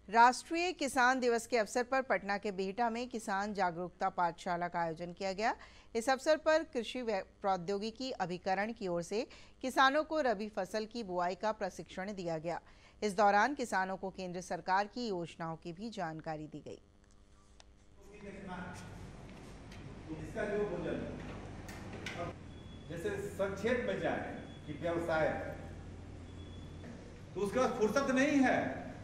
राष्ट्रीय किसान दिवस के अवसर पर पटना के बिहटा में किसान जागरूकता पाठशाला का आयोजन किया गया। इस अवसर पर कृषि प्रौद्योगिकी अभिकरण की ओर से किसानों को रबी फसल की बुआई का प्रशिक्षण दिया गया। इस दौरान किसानों को केंद्र सरकार की योजनाओं की भी जानकारी दी गई। इसका जो भोजन जैसे संक्षेप में जाए कि व्यवसाय तो उसका फुर्सत नहीं है,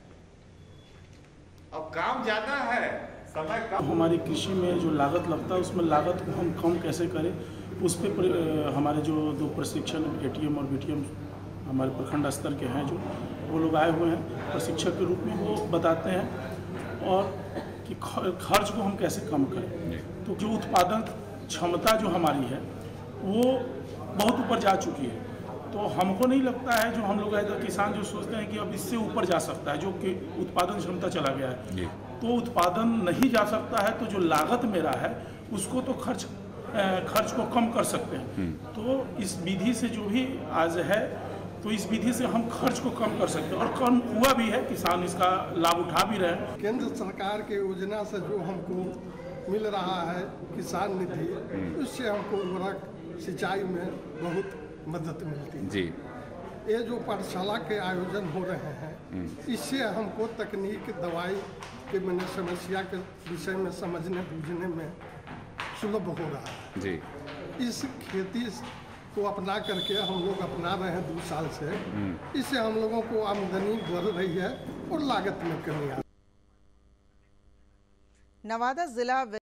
अब काम ज्यादा है, समय कम। हमारी कृषि में जो लागत लगता है उसमें लागत को हम कम कैसे करें, उस पर हमारे जो दो प्रशिक्षण एटीएम और बीटीएम हमारे प्रखंड स्तर के हैं, जो वो लोग आए हुए हैं प्रशिक्षक के रूप में, वो बताते हैं और कि खर्च को हम कैसे कम करें। तो जो उत्पादन क्षमता जो हमारी है वो बहुत ऊपर जा चुकी है। तो हमको नहीं लगता है, जो हम लोग किसान जो सोचते हैं कि अब इससे ऊपर जा सकता है, जो कि उत्पादन क्षमता चला गया है, तो उत्पादन नहीं जा सकता है। तो जो लागत मेरा है उसको तो खर्च को कम कर सकते हैं। तो इस विधि से जो भी आज है, तो इस विधि से हम खर्च को कम कर सकते हैं और कम हुआ भी है, किसान इसका लाभ उठा भी रहे हैं। केंद्र सरकार के योजना से जो हमको मिल रहा है किसान निधि, उससे हमको उर्वरक सिंचाई में बहुत मदद मिलती है जी। ये जो पाठशाला के आयोजन हो रहे हैं, इससे हमको तकनीक दवाई के मैंने समस्या के विषय में समझने बूझने में सुलभ हो रहा है जी। इस खेती को अपना करके हम लोग अपना रहे हैं 2 साल से, इससे हम लोगों को आमदनी बढ़ रही है और लागत में कमी आ रही है। नवादा जिला